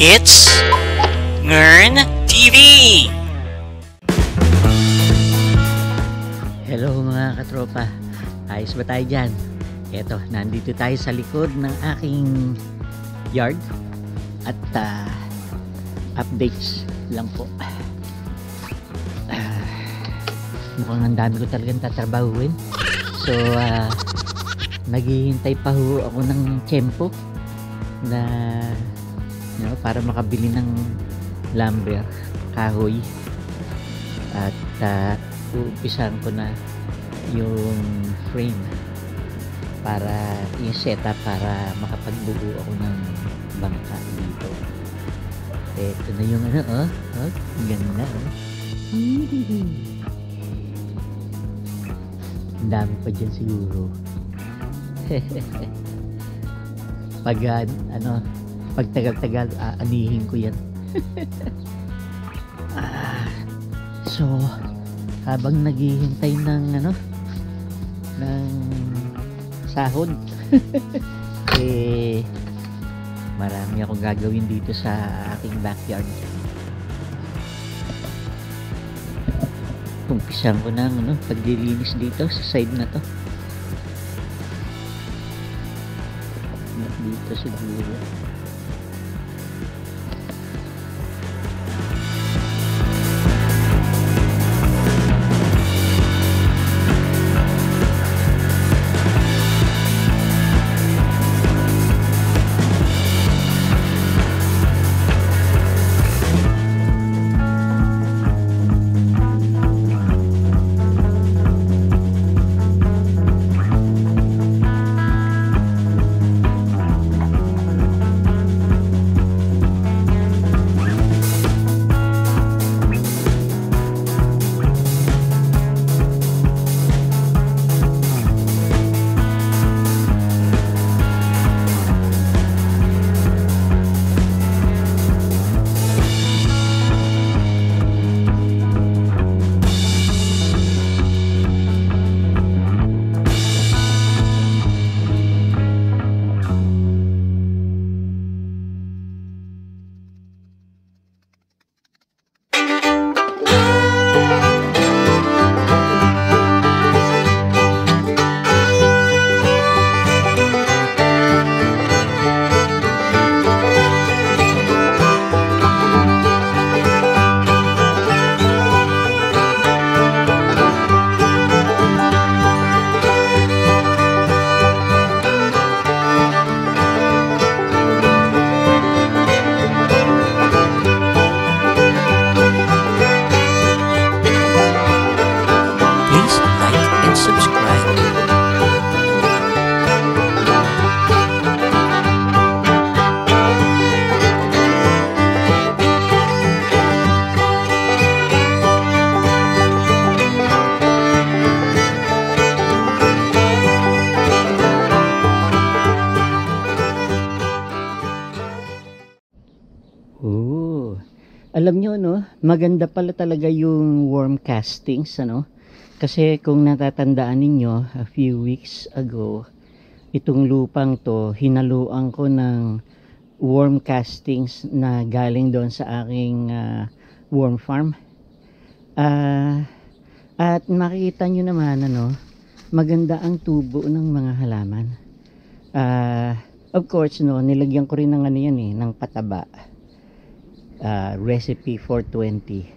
It's Ngern TV! Hello mga katropa, ayos ba tayo dyan? Eto, nandito tayo sa likod ng aking yard at updates lang po. Mukhang ang dami ko talagang tatrabahuin. So naghihintay pa ho ako ng tiyempo na para makabili ng lumber, kahoy, at uumpisahan ko na yung frame para yung setup para makapagbuo ako ng bangka dito. Ito na yung ganda ang dami pa dyan siguro. Pag pag tagal-tagal anihin ko yan. So habang naghihintay ng ng sahod marami akong gagawin dito sa aking backyard. Umpisan ko ng paglilinis dito sa side na to. Dito siguro. Alam nyo maganda pala talaga yung worm castings kasi kung natatandaan ninyo a few weeks ago, itong lupang to hinaluan ko ng worm castings na galing doon sa aking worm farm. At makikita nyo naman maganda ang tubo ng mga halaman. Of course nilagyan ko rin ng ng pataba. Recipe 420.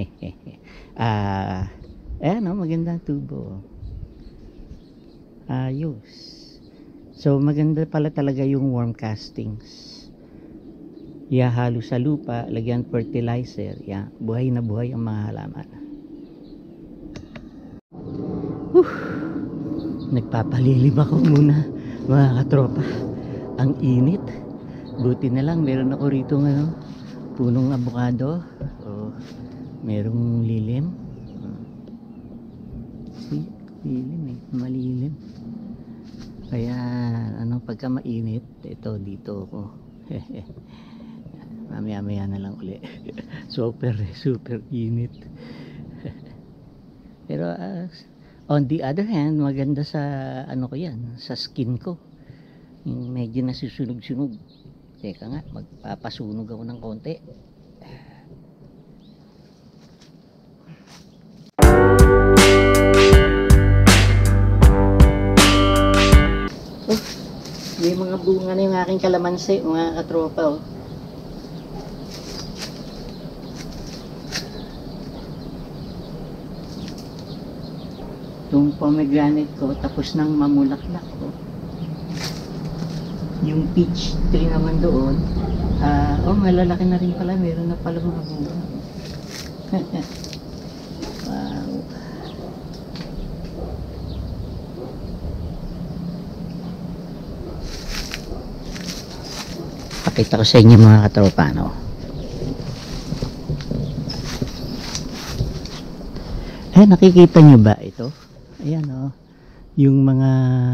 Maganda ang tubo. Ayos. So maganda pala talaga yung worm castings. Ihahalo sa lupa, lagyan fertilizer. Buhay na buhay ang mga halaman. Nagpapalilim ako muna mga katropa. Ang init. Buti na lang meron ako rito punong avocado. Merong lilim. Lilim malilim. Kaya pagka mainit, ito dito ako. Mamaya na lang uli. super init. Pero on the other hand, maganda sa ko yan, sa skin ko. Yung medyo nasusunog-sunog. Teka nga, magpapasunog ako ng konti. Oh, may mga bunga na yung aking kalamansi, mga katropa. Oh. Yung pomegranate ko, tapos nang mamulaklak ko. Yung peach tree naman doon, malalaki na rin pala, meron na pala mga bunga. Wow. Pakita ko sa inyo mga katropa, no? Nakikita nyo ba ito? Ayan, oh. Yung mga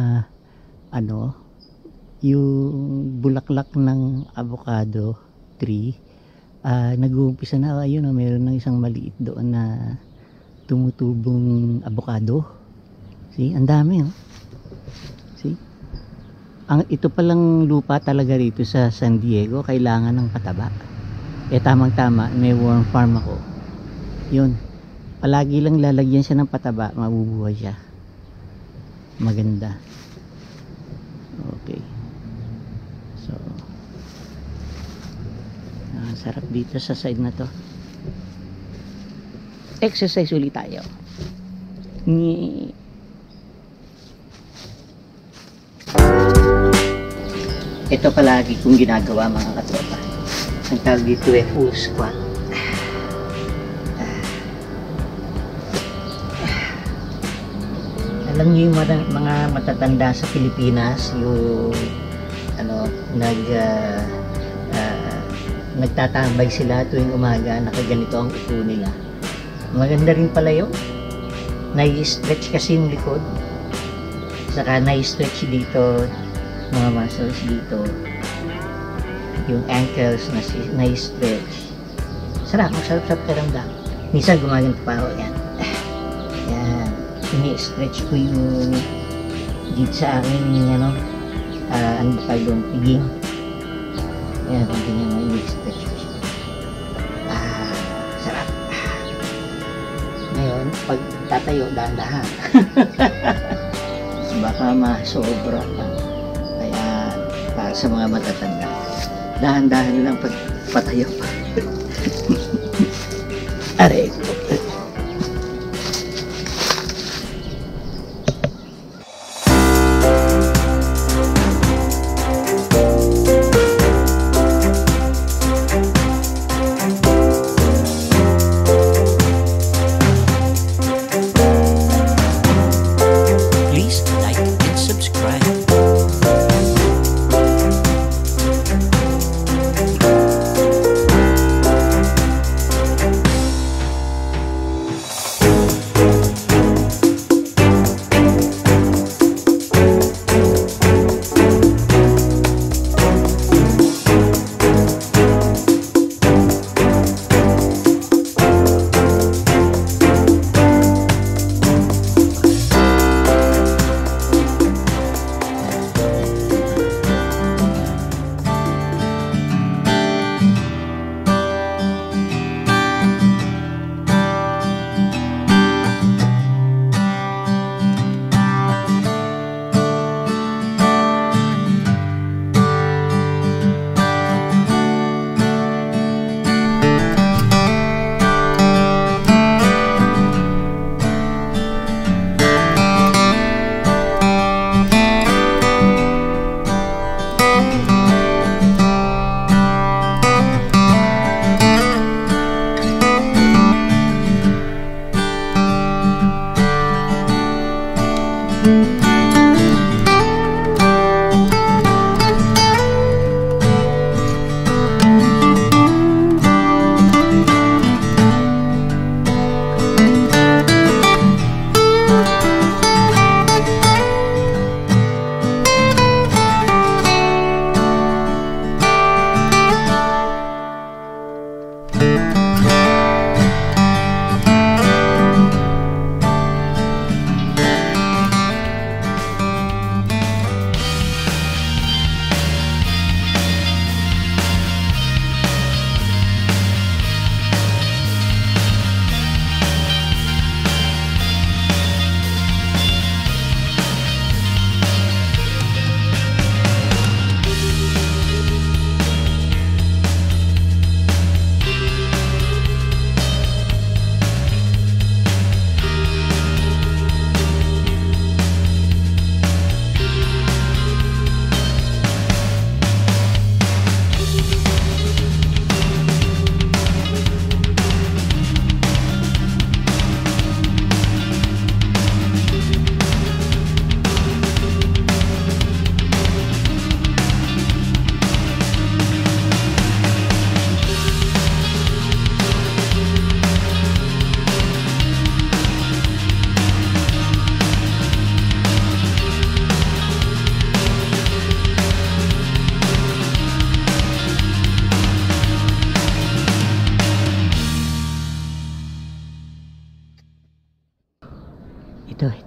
yung bulaklak ng avocado tree, nag-uumpisa na. Ayun, oh, meron ng isang maliit doon na tumutubong avocado. See, ang dami, oh. See? Ito palang lupa talaga rito sa San Diego, kailangan ng pataba. Tamang-tama, may worm farm ako. Yun. Palagi lang lalagyan siya ng pataba, mabubuhay siya. Maganda. Okay. So, sarap dito sa side na to. Exercise ulit tayo. Ito palagi kong ginagawa mga katropa. Ang tawag dito full squat. Alam niyo yung mga matatanda sa Pilipinas, yung nagtatambay sila tuwing umaga, nakaganito ang upo nila. Maganda rin pala yun. Nai-stretch kasi yung likod. Saka nai-stretch dito, mga muscles dito. Yung ankles nai-stretch. Sarap, masarap-sarap karamdam. Minsan gumaganto pa ako, yan. Yan. Ini-stretch ko yung dito sa akin yung ano pa yung piging. Yan, ganyan na ini-stretch ko siya. Sarap. Ngayon, pag tatayo, dahan-dahan. Baka masobra lang. Kaya, para sa mga matatanda, dahan-dahan lang pag patayo. Aray ko. Please like and subscribe.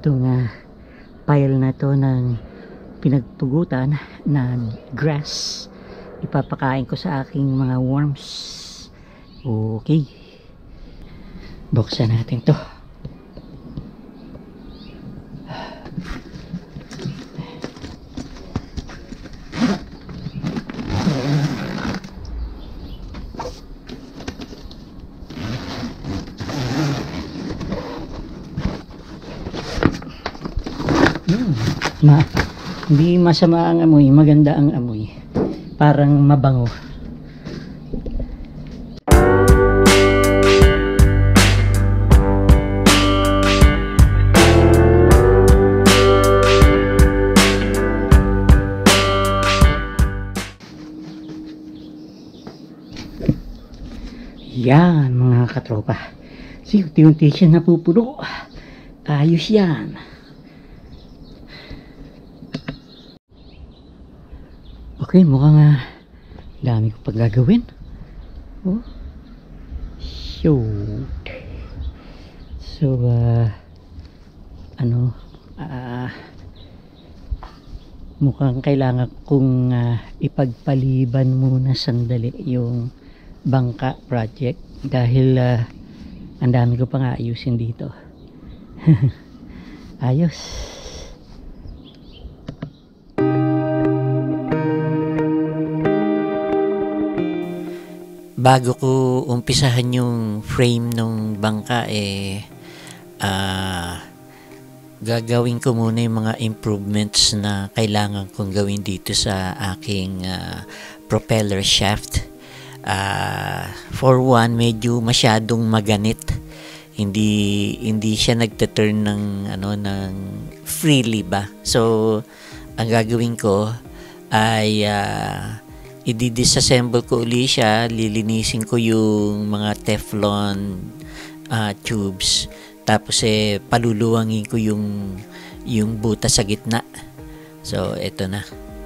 itong pile na to ng pinagpugutan na grass. Ipapakain ko sa aking mga worms. Okay, buksan natin to. Hindi masama ang amoy, maganda ang amoy, parang mabango. Yan mga katropa, unti-unti siya napupuno. Ayos yan. Okay, mukhang dami ko pag gagawin. Oh. Shoot. So, mukhang kailangan kong ipagpaliban muna sandali yung bangka project dahil ang dami ko pang ayusin dito. Ayos. Bago ko umpisahan yung frame ng bangka gagawin ko muna yung mga improvements na kailangan kong gawin dito sa aking propeller shaft. For one, medyo masyadong maganit. Hindi siya nagte-turn ng freely ba. So ang gagawin ko ay i-disassemble ko uli siya, lilinisin ko yung mga Teflon tubes, tapos paluluwangin ko yung butas sa gitna. So eto na.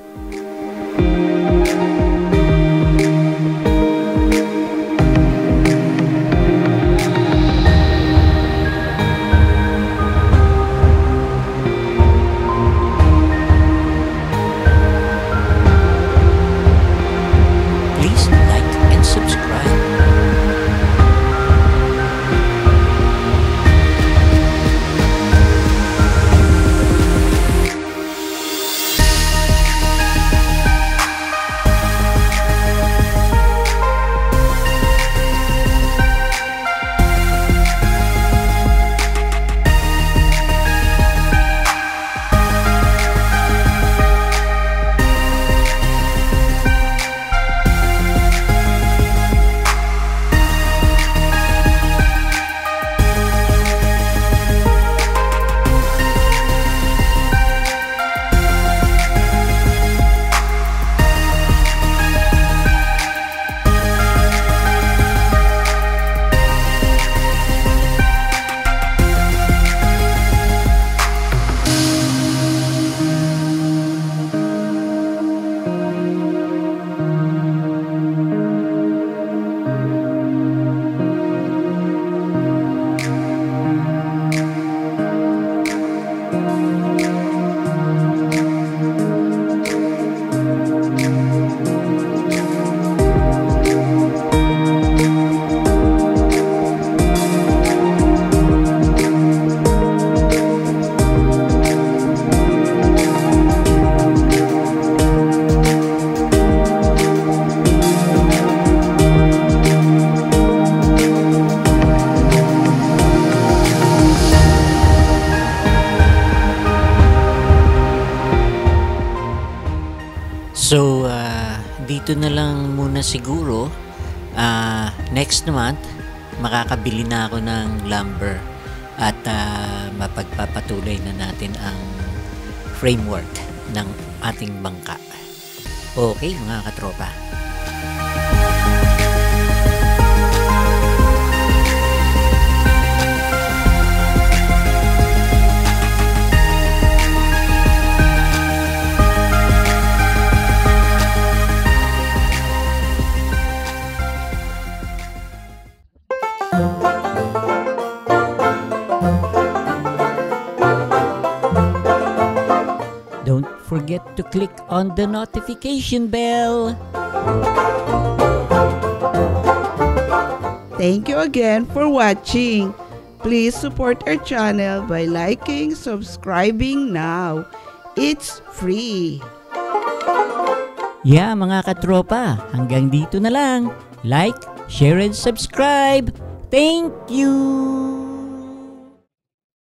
So, dito na lang muna siguro. Next month, makakabili na ako ng lumber at mapagpapatuloy na natin ang framework ng ating bangka. Okay, mga katropa. forget to click on the notification bell. Thank you again for watching. Please support our channel by liking, subscribing now. It's free. Yeah, mga katropa, hanggang dito na lang. Like, share, and subscribe. Thank you!